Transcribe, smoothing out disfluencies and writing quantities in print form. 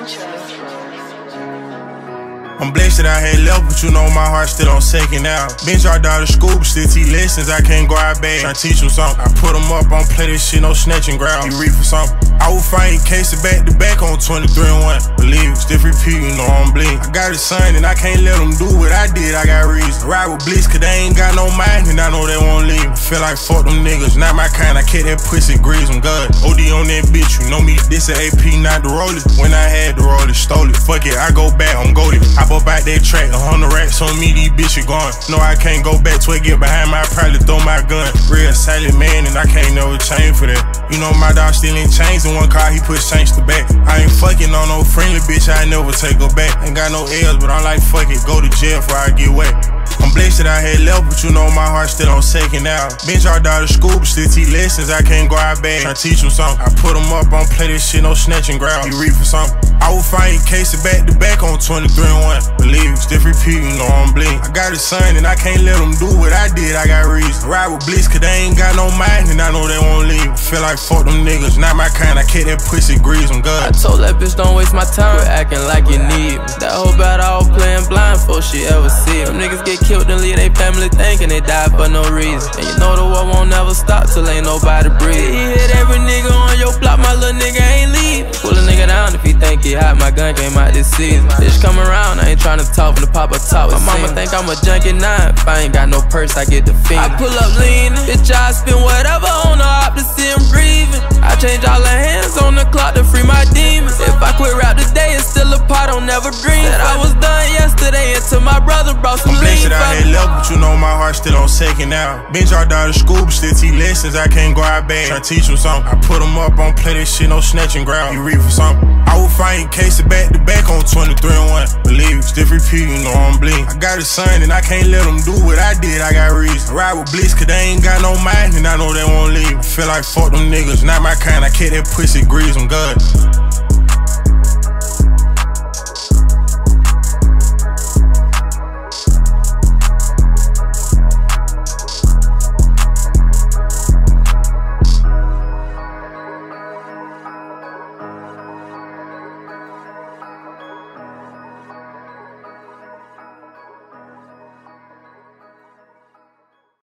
I'm blessed that I had left, but you know my heart still on second out. Been dropped out of school, but still teach lessons, I can't go out bad. Tryna teach them something, I put them up, I don't play this shit, no snatching ground. You read for something. I will find cases back to back on 23 and 1. Believe, still repeat, you know I'm bleeding. I got a son and I can't let them do what I did, I got reason. Ride with Blitz, cause they ain't got no mind, and I know they won't leave. I feel like fuck them niggas, not my kind, I kept that pussy grease, I'm good. OD on that bitch, you know me, this a AP, not the roller. When I had the roller, stole it. Fuck it, I go back, I'm goated. Hop up out that track, 100 racks on me, these bitches gone. No, I can't go back to it, get behind me, I probably throw my gun. Real silent man, and I can't never change for that. You know my dog still ain't changed in one car, he put change to back. I ain't fucking on no friendly bitch, I never take her back. Ain't got no L's, but I'm like, fuck it, go to jail before I get wet. I'm blessed that I had left, but you know my heart still on second out. Been dropped out of school, but still teach lessons, I can't go out bad. Tryna teach them something, I put them up, I don't play this shit, no snatching ground. You read for something. I will find cases back to back on 23 and 1. Believe, still repeat, you know I'm bleeding. I got a son and I can't let them do what I did, I got reason. Ride with Blitz, cause they ain't got no mind, and I know they won't leave. I feel like fuck them niggas, not my kind, I kept that pussy grease, I'm good. I told that bitch don't waste my time, quit acting like you need me. That whole battle I was playing blind before she ever see me. Them niggas get killed and leave they family thinking they died for no reason. And you know the war won't never stop till ain't nobody breathe. He hit every nigga on your block, my little nigga ain't leave. Pull a nigga down if he think he hot, my gun came out this season. Bitch come around, I ain't tryna talk from the Poppa talk. My mama think I'm a junkie 9, if I ain't got no purse, I get the fiend. I pull up leanin', bitch I spend whatever on the opposite, I'm breathing. I change all the hands on the clock to free my demons. If I quit rap today, it's still a pot, don't never dream that I was done yesterday until my brother brought some lean. I'm blessed that I had left, but you know my heart still on second out. Been dropped out of school, but still teach lessons, I can't go out bad. Tryna teach them something, I put them up, I don't play this shit, no snatching ground. You read for something. I will find cases back to back on 23 and 1. Believe, still repeat, you know I'm bleeding. I got a son and I can't let them do what I did, I got reason. Ride with Blitz, cause they ain't got no mind, and I know they won't leave. I feel like fuck them niggas, not my kind, I kept that pussy grease, I'm good.